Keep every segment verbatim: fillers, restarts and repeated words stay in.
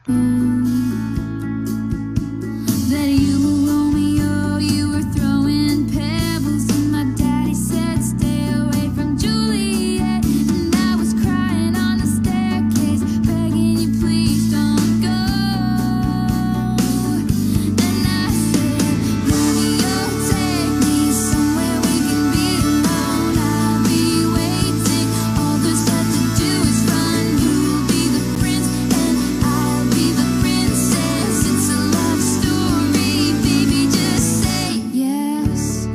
That you were Romeo, you were throwing pebbles, and my daddy said stay away from Juliet, and I was crying on the staircase, begging you please don't go. And I said, Romeo, take me somewhere we can be alone. I'll be waiting, all there's left to do is run. You'll be the prince and I'll be the princess. It's a love story, baby, just say yes.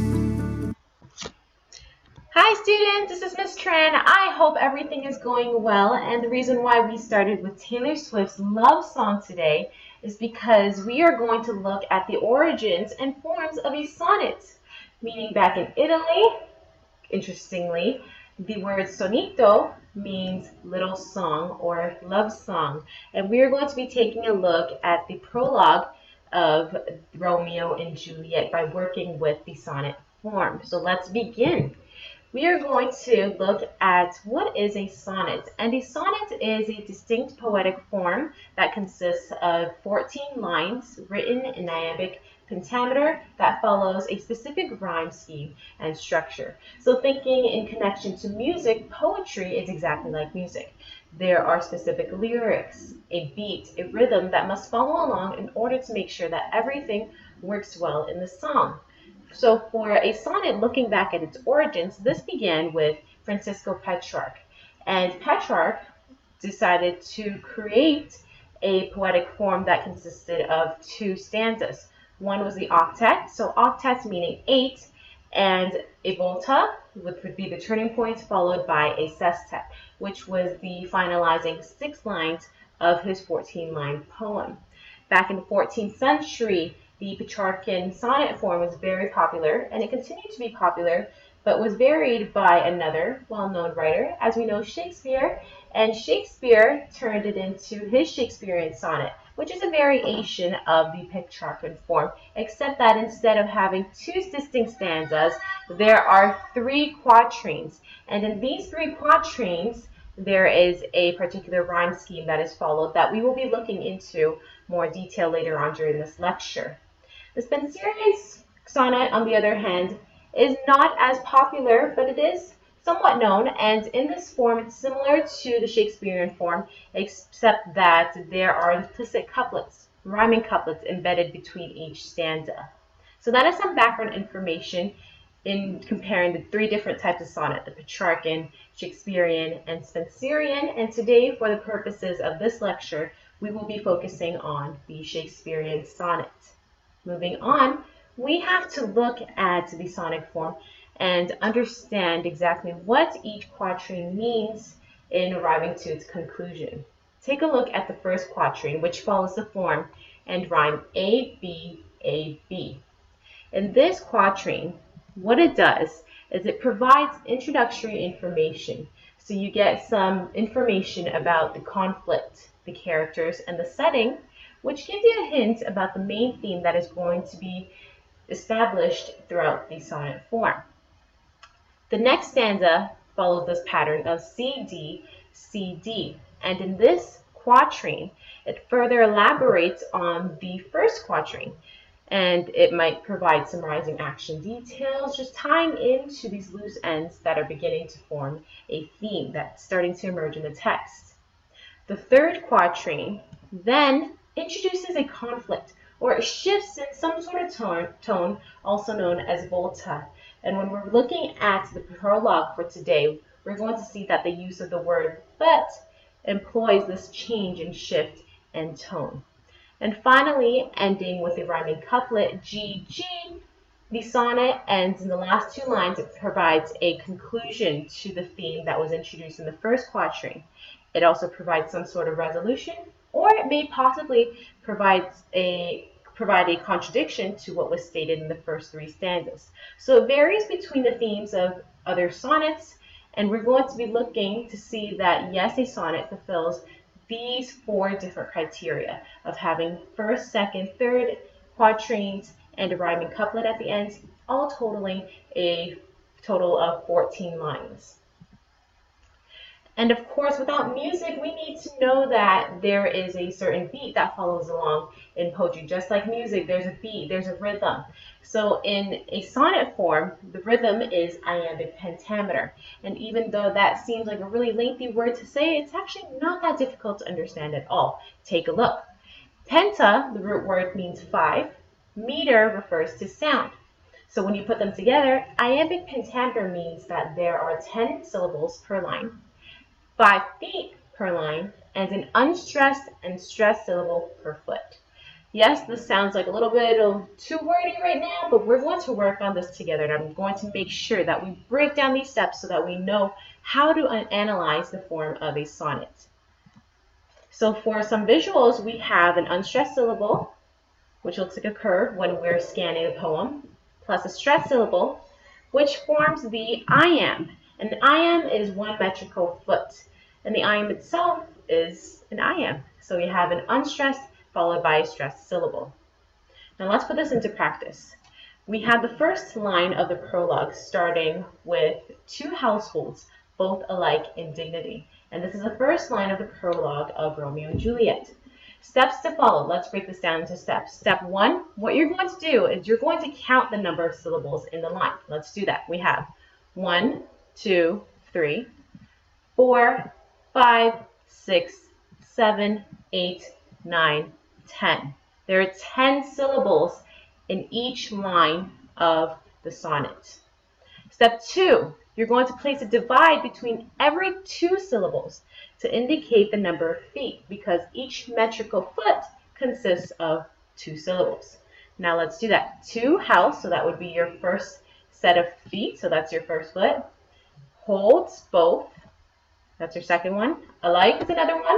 Hi students, this is Miss Tran. I hope everything is going well, and the reason why we started with Taylor Swift's love song today is because we are going to look at the origins and forms of a sonnet, meaning back in Italy. Interestingly, the word sonetto means little song or love song, and we are going to be taking a look at the prologue of Romeo and Juliet by working with the sonnet form. So let's begin. We are going to look at what is a sonnet. And a sonnet is a distinct poetic form that consists of fourteen lines written in iambic pentameter that follows a specific rhyme scheme and structure. So thinking in connection to music, poetry is exactly like music. There are specific lyrics, a beat, a rhythm that must follow along in order to make sure that everything works well in the song. So for a sonnet, looking back at its origins, this began with Francisco Petrarch. And Petrarch decided to create a poetic form that consisted of two stanzas. One was the octet, so octet meaning eight, and a volta, which would be the turning point, followed by a sestet, which was the finalizing six lines of his fourteen line poem. Back in the fourteenth century, the Petrarchan sonnet form was very popular, and it continued to be popular, but was varied by another well-known writer, as we know, Shakespeare, and Shakespeare turned it into his Shakespearean sonnet, which is a variation of the Petrarchan form, except that instead of having two distinct stanzas, there are three quatrains, and in these three quatrains, there is a particular rhyme scheme that is followed that we will be looking into more detail later on during this lecture. The Spenserian sonnet, on the other hand, is not as popular, but it is somewhat known, and in this form it's similar to the Shakespearean form, except that there are implicit couplets, rhyming couplets embedded between each stanza. So that is some background information in comparing the three different types of sonnet, the Petrarchan, Shakespearean, and Spenserian, and today, for the purposes of this lecture, we will be focusing on the Shakespearean sonnet. Moving on, we have to look at the sonnet form and understand exactly what each quatrain means in arriving to its conclusion. Take a look at the first quatrain, which follows the form and rhyme A, B, A, B. In this quatrain, what it does is it provides introductory information. So you get some information about the conflict, the characters, and the setting, which gives you a hint about the main theme that is going to be established throughout the sonnet form. The next stanza follows this pattern of C D, C D, and in this quatrain, it further elaborates on the first quatrain, and it might provide some rising action details, just tying into these loose ends that are beginning to form a theme that's starting to emerge in the text. The third quatrain then introduces a conflict, or it shifts in some sort of tone, tone, also known as volta. And when we're looking at the prologue for today, we're going to see that the use of the word but employs this change and shift in tone. And finally, ending with a rhyming couplet, G G, the sonnet ends in the last two lines. It provides a conclusion to the theme that was introduced in the first quatrain. It also provides some sort of resolution, or it may possibly provide a provide a contradiction to what was stated in the first three stanzas. So it varies between the themes of other sonnets, and we're going to be looking to see that, yes, a sonnet fulfills these four different criteria of having first, second, third quatrains and a rhyming couplet at the end, all totaling a total of fourteen lines. And of course, without music, we need to know that there is a certain beat that follows along in poetry. Just like music, there's a beat, there's a rhythm. So in a sonnet form, the rhythm is iambic pentameter. And even though that seems like a really lengthy word to say, it's actually not that difficult to understand at all. Take a look. Penta, the root word, means five. Meter refers to sound. So when you put them together, iambic pentameter means that there are ten syllables per line, five feet per line, and an unstressed and stressed syllable per foot. Yes, this sounds like a little bit of too wordy right now, but we're going to work on this together, and I'm going to make sure that we break down these steps so that we know how to analyze the form of a sonnet. So for some visuals, we have an unstressed syllable, which looks like a curve when we're scanning the poem, plus a stressed syllable, which forms the iamb. And the iamb is one metrical foot. And the iamb itself is an iamb. So we have an unstressed followed by a stressed syllable. Now let's put this into practice. We have the first line of the prologue starting with two households, both alike in dignity. And this is the first line of the prologue of Romeo and Juliet. Steps to follow. Let's break this down into steps. Step one, what you're going to do is you're going to count the number of syllables in the line. Let's do that. We have one, two, three, four, five, six, seven, eight, nine, ten. There are ten syllables in each line of the sonnet. Step two, you're going to place a divide between every two syllables to indicate the number of feet, because each metrical foot consists of two syllables. Now let's do that. Two house, so that would be your first set of feet, so that's your first foot. Holds, both, that's your second one. Alike is another one.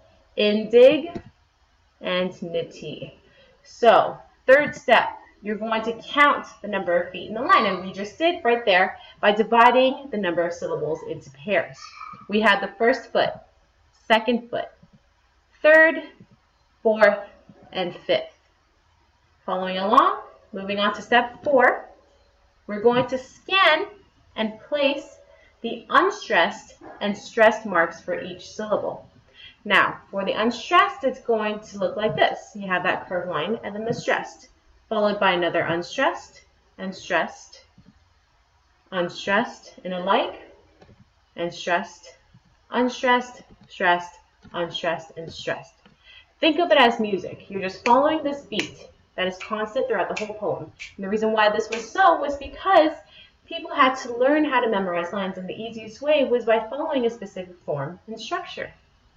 Indig and nitty. So third step, you're going to count the number of feet in the line, and we just did right there by dividing the number of syllables into pairs. We had the first foot, second foot, third, fourth, and fifth. Following along, moving on to step four, we're going to scan and place the unstressed and stressed marks for each syllable. Now, for the unstressed, it's going to look like this. You have that curved line and then the stressed, followed by another unstressed and stressed, unstressed and alike, and stressed, unstressed, stressed, unstressed, and stressed. Think of it as music. You're just following this beat that is constant throughout the whole poem. And the reason why this was so was because people had to learn how to memorize lines, and the easiest way was by following a specific form and structure.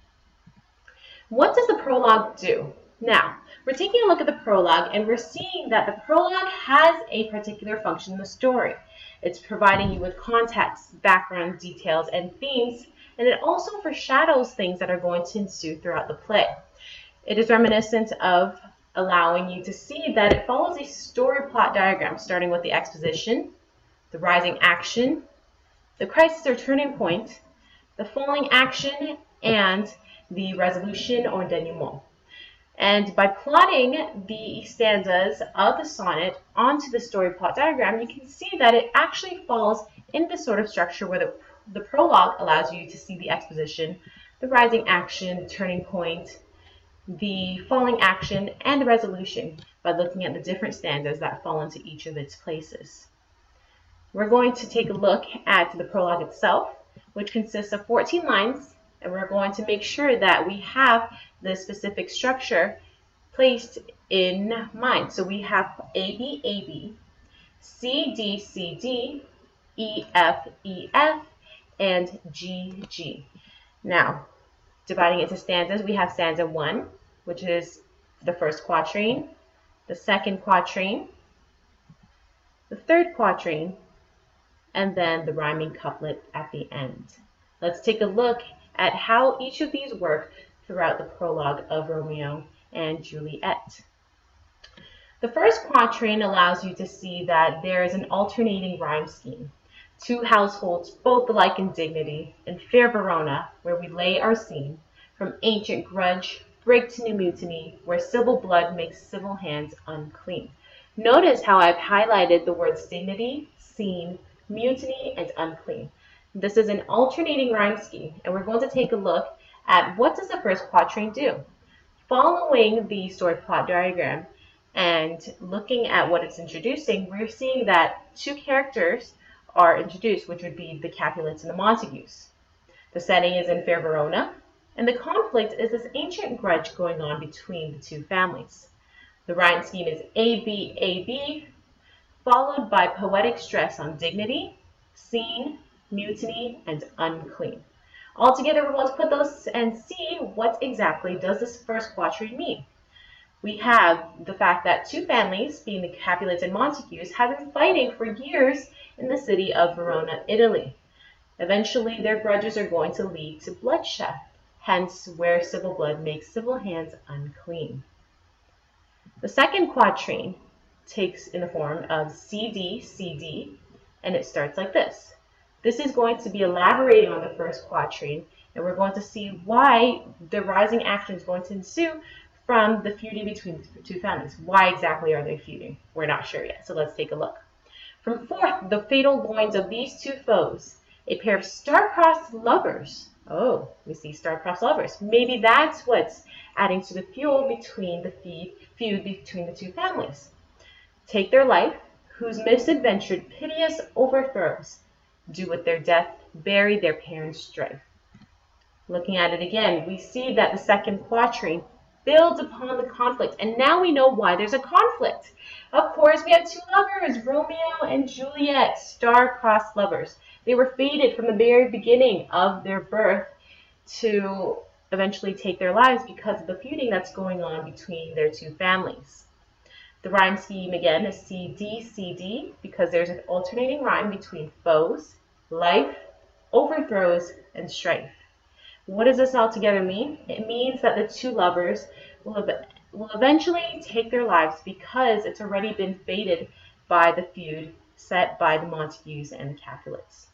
What does the prologue do? Now, we're taking a look at the prologue, and we're seeing that the prologue has a particular function in the story. It's providing you with context, background, details, and themes, and it also foreshadows things that are going to ensue throughout the play. It is reminiscent of allowing you to see that it follows a story plot diagram, starting with the exposition, the rising action, the crisis or turning point, the falling action, and the resolution or denouement. And by plotting the stanzas of the sonnet onto the story plot diagram, you can see that it actually falls in this sort of structure where the, the prologue allows you to see the exposition, the rising action, turning point, the falling action, and the resolution by looking at the different stanzas that fall into each of its places. We're going to take a look at the prologue itself, which consists of fourteen lines, and we're going to make sure that we have the specific structure placed in mind. So we have A B A B, C D C D, E F E F, and G G. Now, dividing into stanzas, we have stanza one, which is the first quatrain, the second quatrain, the third quatrain, and then the rhyming couplet at the end. Let's take a look at how each of these work throughout the prologue of Romeo and Juliet. The first quatrain allows you to see that there is an alternating rhyme scheme. Two households, both alike in dignity, in fair Verona, where we lay our scene, from ancient grudge, break to new mutiny, where civil blood makes civil hands unclean. Notice how I've highlighted the words dignity, scene, mutiny, and unclean. This is an alternating rhyme scheme, and we're going to take a look at what does the first quatrain do. Following the story plot diagram and looking at what it's introducing, we're seeing that two characters are introduced, which would be the Capulets and the Montagues. The setting is in fair Verona, and the conflict is this ancient grudge going on between the two families. The rhyme scheme is A B A B, followed by poetic stress on dignity, scene, mutiny, and unclean. Altogether, we're going to put those and see what exactly does this first quatrain mean. We have the fact that two families, being the Capulets and Montagues, have been fighting for years in the city of Verona, Italy. Eventually, their grudges are going to lead to bloodshed, hence where civil blood makes civil hands unclean. The second quatrain takes in the form of C D C D, and it starts like this. This is going to be elaborating on the first quatrain, and we're going to see why the rising action is going to ensue from the feuding between the two families. Why exactly are they feuding? We're not sure yet, so let's take a look. From forth the fatal loins of these two foes, a pair of star-crossed lovers. Oh, we see star-crossed lovers. Maybe that's what's adding to the fuel between the feud between the two families. Take their life, whose misadventured piteous overthrows do with their death bury their parents' strife. Looking at it again, we see that the second quatrain builds upon the conflict, and now we know why there's a conflict. Of course, we have two lovers, Romeo and Juliet, star-crossed lovers. They were fated from the very beginning of their birth to eventually take their lives because of the feuding that's going on between their two families. The rhyme scheme again is C D C D because there's an alternating rhyme between foes, life, overthrows, and strife. What does this all together mean? It means that the two lovers will, ev will eventually take their lives because it's already been fated by the feud set by the Montagues and the Capulets.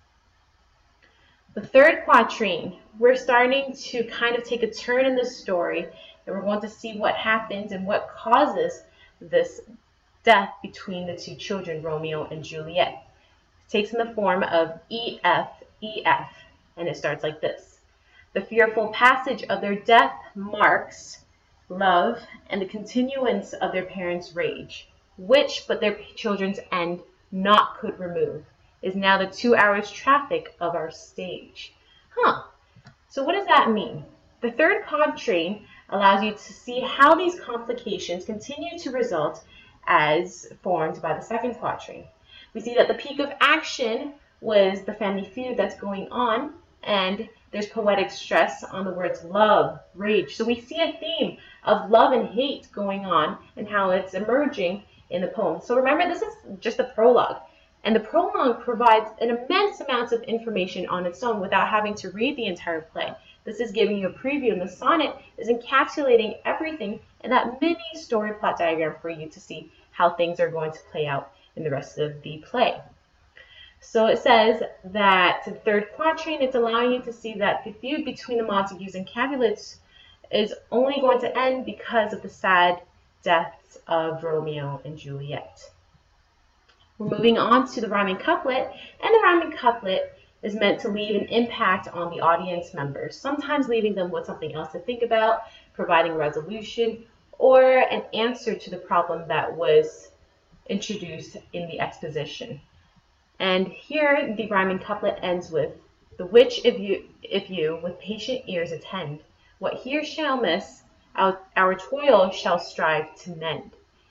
The third quatrain, we're starting to kind of take a turn in the story, and we're going to see what happens and what causes this death between the two children, Romeo and Juliet. It takes in the form of E F E F, and it starts like this. The fearful passage of their death marks love and the continuance of their parents' rage, which but their children's end naught could remove, is now the two hours traffic of our stage. Huh, so what does that mean? The third quatrain allows you to see how these complications continue to result as formed by the second quatrain. We see that the peak of action was the family feud that's going on, and there's poetic stress on the words love, rage. So we see a theme of love and hate going on and how it's emerging in the poem. So remember, this is just the prologue, and the prologue provides an immense amount of information on its own without having to read the entire play. This is giving you a preview, and the sonnet is encapsulating everything in that mini story plot diagram for you to see how things are going to play out in the rest of the play. So it says that the third quatrain, it's allowing you to see that the feud between the Montagues and Capulets is only going to end because of the sad deaths of Romeo and Juliet. We're moving on to the rhyming couplet, and the rhyming couplet is meant to leave an impact on the audience members, sometimes leaving them with something else to think about, providing resolution, or an answer to the problem that was introduced in the exposition. And here the rhyming couplet ends with, the which if you, if you with patient ears attend, what here shall miss, our, our toil shall strive to mend.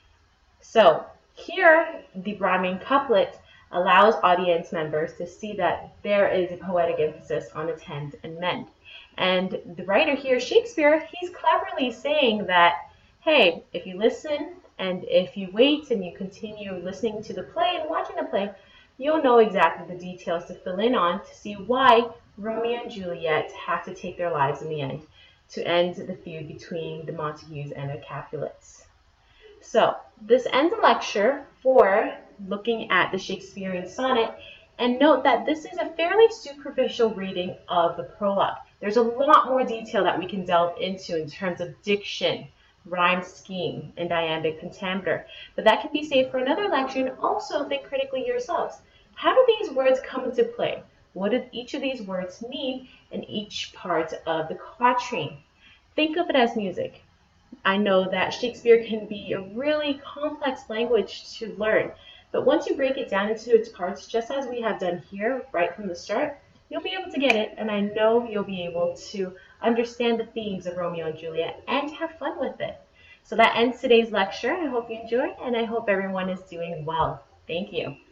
So here the rhyming couplet allows audience members to see that there is a poetic emphasis on attend and mend. And the writer here, Shakespeare, he's cleverly saying that, hey, if you listen and if you wait and you continue listening to the play and watching the play, you'll know exactly the details to fill in on to see why Romeo and Juliet have to take their lives in the end to end the feud between the Montagues and the Capulets. So this ends the lecture for looking at the Shakespearean sonnet, and note that this is a fairly superficial reading of the prologue. There's a lot more detail that we can delve into in terms of diction, rhyme scheme, and iambic pentameter, but that can be saved for another lecture. And also think critically yourselves. How do these words come into play? What do each of these words mean in each part of the quatrain? Think of it as music. I know that Shakespeare can be a really complex language to learn, but once you break it down into its parts, just as we have done here right from the start, you'll be able to get it, and I know you'll be able to understand the themes of Romeo and Juliet and have fun with it. So that ends today's lecture. I hope you enjoyed, and I hope everyone is doing well. Thank you.